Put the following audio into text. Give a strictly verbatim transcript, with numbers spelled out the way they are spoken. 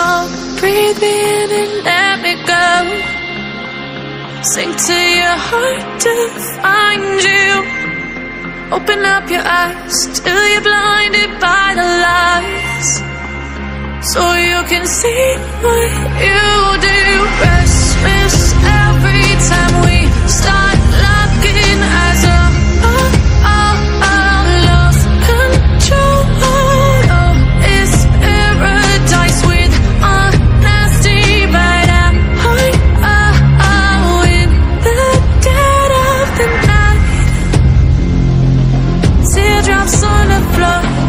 go. Breathe me in and let me go. Sink to your heart to find you. Open up your eyes till you're blinded by the lies, so you can see what you do. Restless every time we start locking eyes up. Oh, oh, oh, lost control. Oh, it's paradise with a nasty bite at heart. Oh, oh, in the dead of the night. Teardrops on the floor.